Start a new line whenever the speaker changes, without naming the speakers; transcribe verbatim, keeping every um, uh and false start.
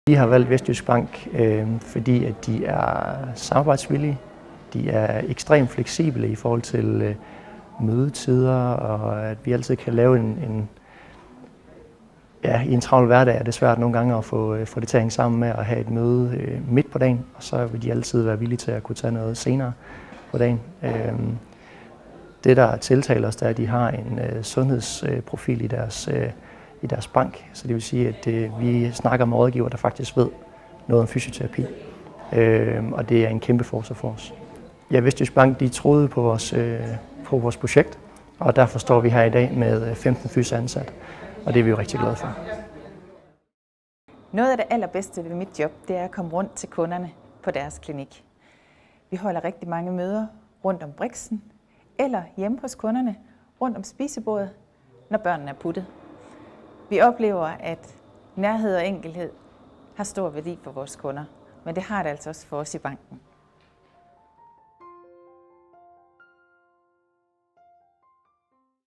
Vi har valgt Vestjysk Bank, øh, fordi at de er samarbejdsvillige, de er ekstremt fleksible i forhold til øh, mødetider, og at vi altid kan lave en, en ja, i en travl hverdag er det svært nogle gange at få, øh, få det til at hænge sammen med at have et møde øh, midt på dagen, og så vil de altid være villige til at kunne tage noget senere på dagen. Øh, det, der tiltaler os, det er, at de har en øh, sundhedsprofil i deres øh, i deres bank. Så det vil sige, at det, vi snakker med rådgiver, der faktisk ved noget om fysioterapi. Øh, og det er en kæmpe forsøg for os. Ja, Vestjysk Bank de troede på vores, øh, på vores projekt, og derfor står vi her i dag med femten fys ansat, og det er vi jo rigtig glade for.
Noget af det allerbedste ved mit job, det er at komme rundt til kunderne på deres klinik. Vi holder rigtig mange møder rundt om briksen, eller hjemme hos kunderne rundt om spisebordet, når børnene er puttet. Vi oplever, at nærhed og enkelhed har stor værdi for vores kunder, men det har det altså også for os i banken.